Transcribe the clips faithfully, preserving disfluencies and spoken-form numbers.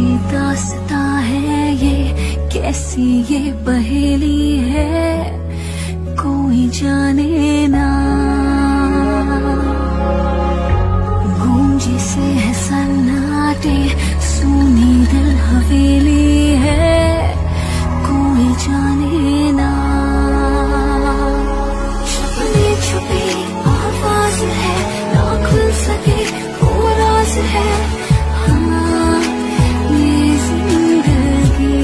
कैसी दास्तां है ये, कैसी ये पहेली है, कोई जाने ना। गूंजी से है सन्नाटे, सुनी दिल हवेली है, कोई जाने ना। छुपी छुपी आवाज है, ना खुल सके वो राज है। हाँ ये जिंदगी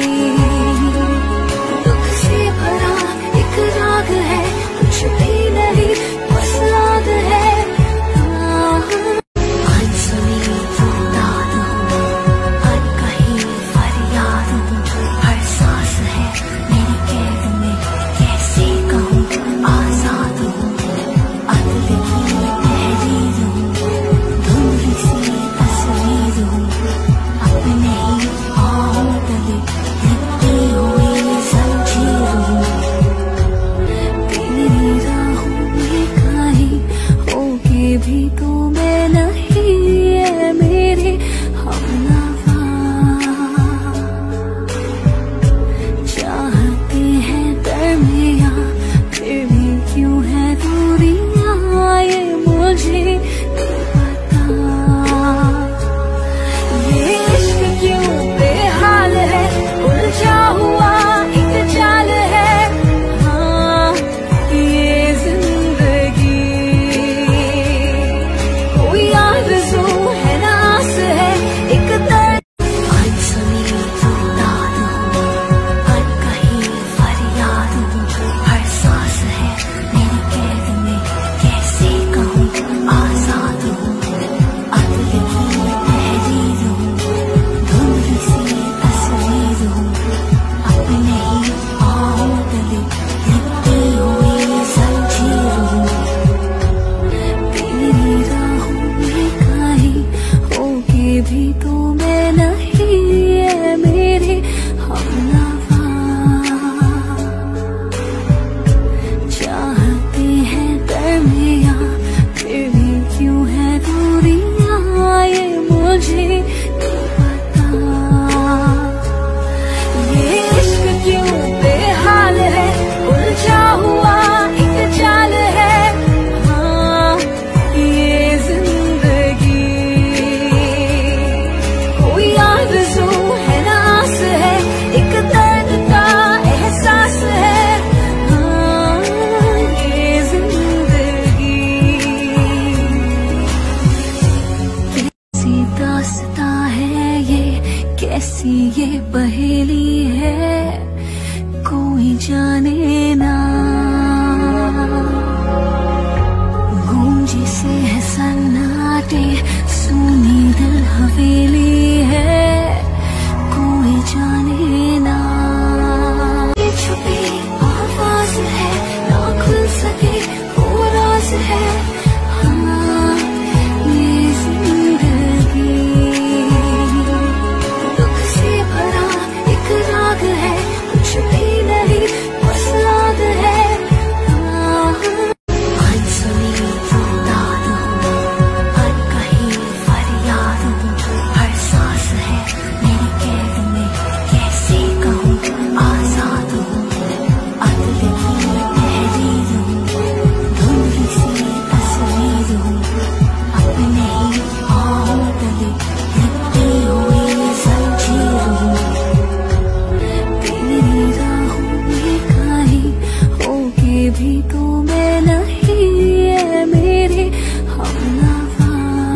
दुख से भरा एक राग है, कुछ भी नहीं बस याद है। हाँ अनसुनी फरियाद हूँ, अनकही फरियाद हूँ, हर सांस है मेरी कैद में, कैसे कहूँ आजाद हूँ। अदलिकी तहरीर हूँ, धुंधली सी तस्वीर हूँ, अपने ही पाँव तले लिपटी हुई जंजीर हूँ। तेरी राहों में कहीं होके भी तो मैं नहीं, है मेरे हमनवा। चाहते हैं दरमियाँ, फिर भी क्यों है दूरियाँ, ये मुझे नहीं पता। ये इश्क क्यों बेहाल है, उलझा हुआ एक जाल है। हाँ ये जिंदगी कोई आरज़ू है ना आस है, एक दर्द। अनसुनी फरियाद हूँ, अनकही फरियाद हूँ, हर सांस है मेरी कैद में, कैसे कहूँ आजाद हूँ। अदलिकी तहरीर हूँ, धुंधली सी तस्वीर हूँ, अपने ही पाँव तले लिपटी हुई जंजीर हूँ। तेरी राहों में कहीं होके भी तो मैं नहीं, है मेरे हमनवा। चाहते हैं दरमियाँ, फिर भी क्यों है दूरियाँ, ये मुझे नहीं पता। ये इश्क क्यों बेहाल है, उलझा हुआ एक जाल है। हाँ ये जिंदगी कोई आरज़ू है ना आस है, एक दर्द का एहसास है। हाँ ये जिंदगी कैसी दास्तां है ये, कैसी ये पहेली है, कोई जाने ना। गूंजी से है सन्नाटे, सुनी दिल हवेली है, कोई जाने ना। ये छुपी आवाज है, ना खुल सके वो राज है। हाँ ये जिंदगी दुख से भरा एक राग है, कुछ भी नहीं बस याद है। हाँ अनसुनी फरियाद हूँ, अनकही फरियाद हूँ, हर सांस है मेरी कैद में, कैसे कहूँ आजाद हूँ। अदलिकी तहरीर हूँ, धुंधली सी तस्वीर हूँ, अपने ही पाँव तले लिपटी हुई जंजीर हूँ। तेरी राहों में कहीं होके भी तो मैं नहीं, है मेरे हमनवा।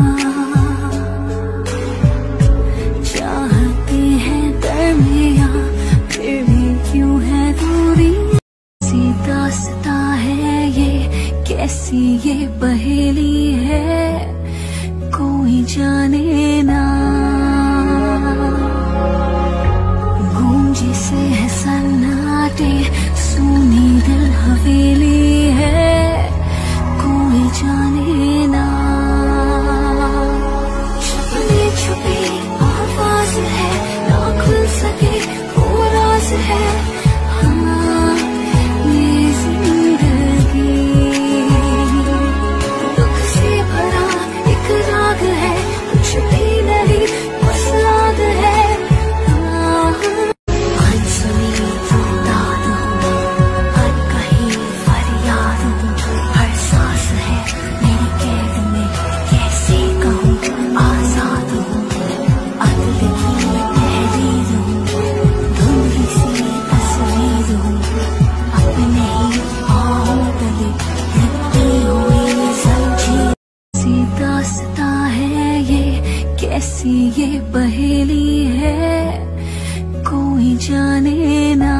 चाहते हैं दरमियाँ, फिर भी क्यों है दूरियाँ। कैसी दास्तां है ये, कैसी ये पहेली है, कोई जाने ना। गूंजी से है सन्नाटे, सुनी दिल हवेली है, कोई जाने ना। छुपी छुपी आवाज है, ना खुल सके वो राज है। हाँ ये जिंदगी दुख से भरा एक राग है, कुछ भी नहीं बस याद है। पहेली है, कोई जाने ना।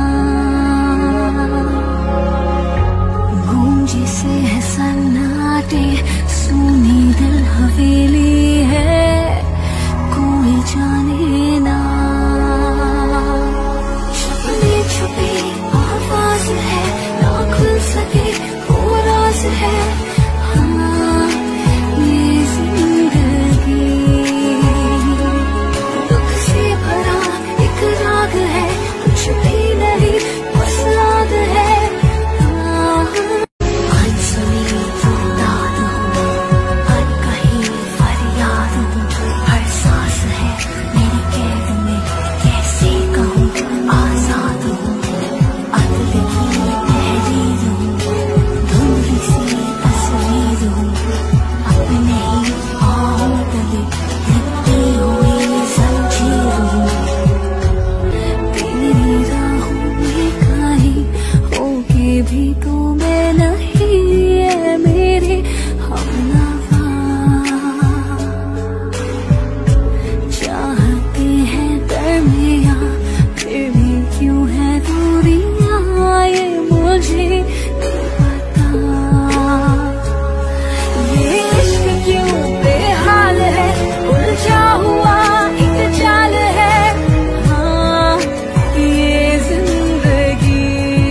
गूंजी से है सन्नाटे, सुनी दिल हवेली है, कोई जाने ना। छुपी छुपी आवाज है, ना खुल सके वो राज है। हाँ ये जिंदगी दुख से भरा एक राग है, कुछ भी नहीं बस याद है। अनसुनी फरियाद हूँ, अनकही फरियाद हूँ, हर सांस है मेरी कैद में, कैसे कहूँ आजाद हूँ। अदल की तहरीर हूँ, धुंधली सी तस्वीर हूँ, अपने ही पाँव तले लिपटी हुई जंजीर हूँ। तेरी राहों में कहीं होके भी तो मैं नहीं, है मेरे हमनवा। चाहते हैं दरमियाँ, फिर भी क्यों है दूरियाँ, ये मुझे नहीं पता। ये इश्क क्यों बेहाल है, उलझा हुआ एक जाल है। हाँ ये जिंदगी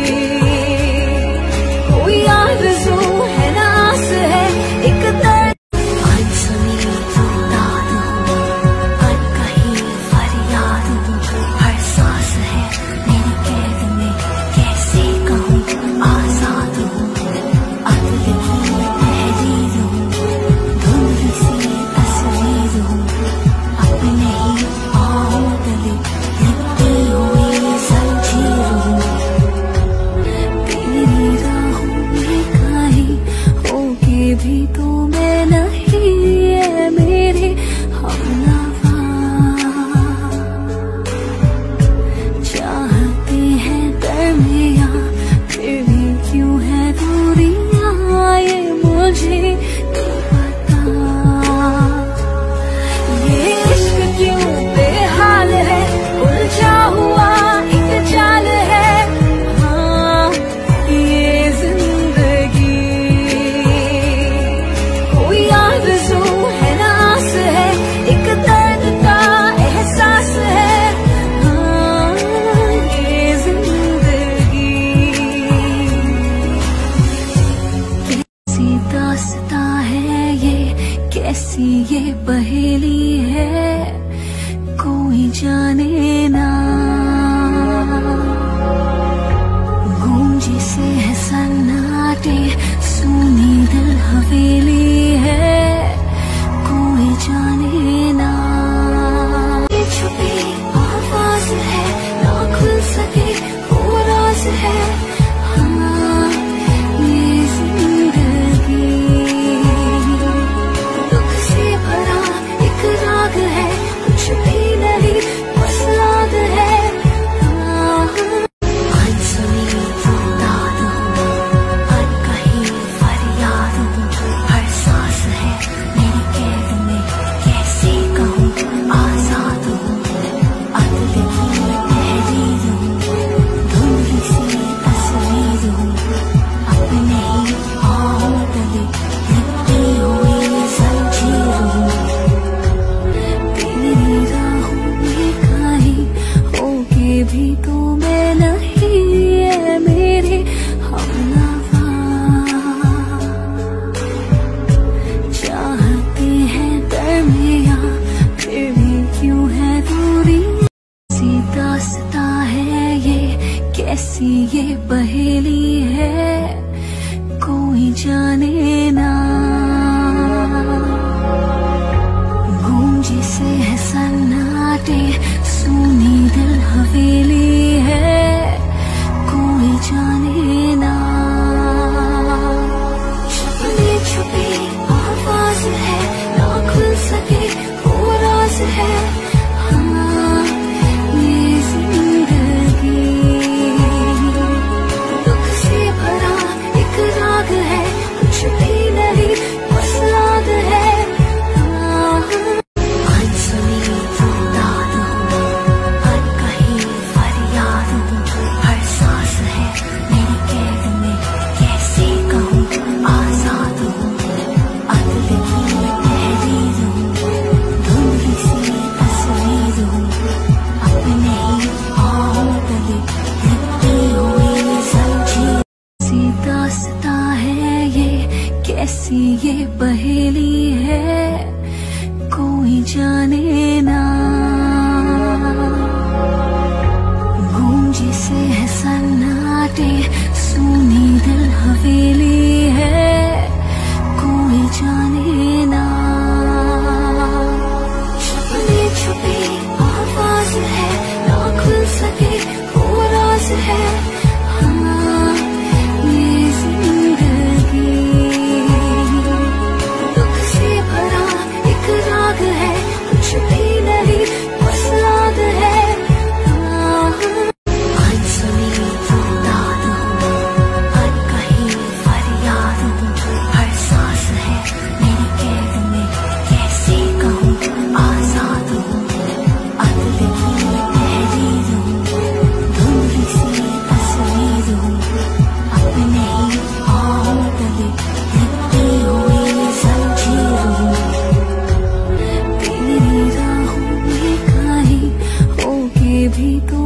कोई आरज़ू है ना आस है, एक दर्द। अनसुनी फरियाद हूँ, अनकही फरियाद हूँ, हर सांस है मेरी कैद में, कैसे कहूँ आजाद हूँ। अदल की तहरीर हूँ, धुंधली सी तस्वीर हूँ, अपने ही पाँव तले लिपटी हुई जंजीर हूँ। तेरी राहों में कहीं होके भी तो मैं नहीं, है मेरे हमनवा। चाहते हैं दरमियाँ, फिर भी क्यों है दूरियाँ, ये मुझे नहीं पता। ये इश्क क्यों बेहाल है, उलझा हुआ एक जाल है। हाँ ये जिंदगी कोई आरज़ू है ना आस है, एक दर्द का एहसास है। हाँ ये जिंदगी कैसी दास्तां है ये, कैसी ये पहेली है, कोई जाने ना। गूंजी से है सन्नाटे, सुनी दिल हवेली है, कोई जाने ना। ये छुपी आवाज है, ना खुल सके वो राज है। हाँ ये जिंदगी दुख से भरा एक राग है, कुछ भी नहीं बस याद है। हाँ अनसुनी फरियाद हूँ, अनकही फरियाद हूँ, हर सांस है मेरी कैद में, कैसे कहूँ आजाद हूँ। अदल की तहरीर हूँ, धुंधली सी तस्वीर हूँ, अपने ही पाँव तले लिपटी हुई जंजीर हूँ। तेरी राहों में कहीं होके भी तो मैं नहीं, है मेरे हमनवा। चाहते हैं दरमियाँ, फिर भी क्यों है दूरियाँ। कैसी दास्तां है ये, कैसी ये पहेली है, कोई जाने ना। गूंजी से है सन्नाटे, सुनी दिल हवेली है, कोई जाने ना। छुपी छुपी आवाज है, ना खुल सके वो राज है। हाँ ये जिंदगी भी तो